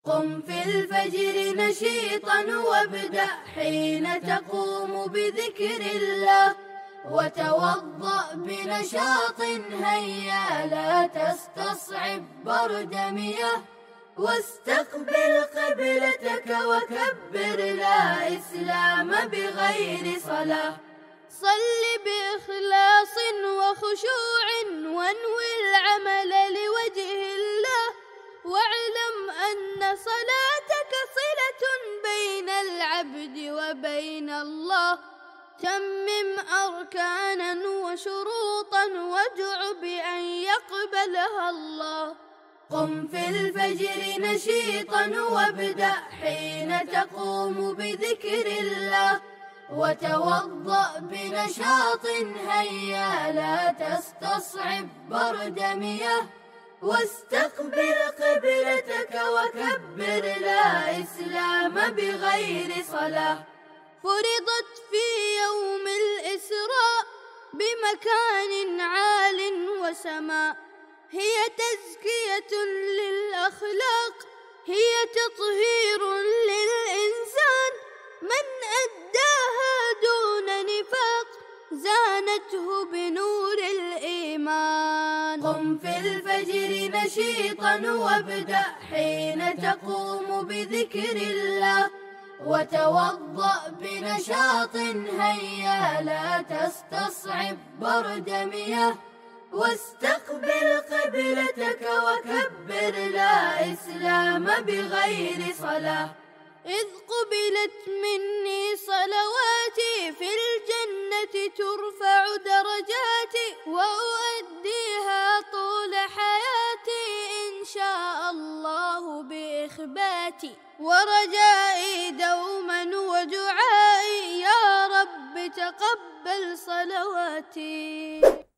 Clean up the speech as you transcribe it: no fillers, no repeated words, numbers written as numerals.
قم في الفجر نشيطا وابدأ حين تقوم بذكر الله، وتوضأ بنشاط هيا لا تستصعب برد مياه، واستقبل قبلتك وكبر لا إسلام بغير صلاة. صل بإخلاص وخشوع وانوي العمل لوجه الله، واعلم أن صلاتك صلة بين العبد وبين الله. تمم أركانا وشروطا وادع بأن يقبلها الله. قم في الفجر نشيطا وابدأ حين تقوم بذكر الله، وتوضأ بنشاط هيا لا تستصعب برد مياه، واستقبل قبلتك وكبر لا إسلام بغير صلاة. فرضت في يوم الإسراء بمكان عال وسماء، هي تزكية للأخلاق، هي تطهير للإنسان، من أداها دون نفاق زانته بنور الإيمان. قم في الفجر نشيطا وابدأ حين تقوم بذكر الله، وتوضأ بنشاط هيا لا تستصعب برد مياه، واستقبل قبلتك وكبر لا إسلام بغير صلاة. إذ قبلت مني صلواتي في الجنة ترفع درجاتي، وأؤديها طول حياتي إن شاء الله بإخباتي، ورجائي دوما ودعائي يا رب تقبل صلواتي.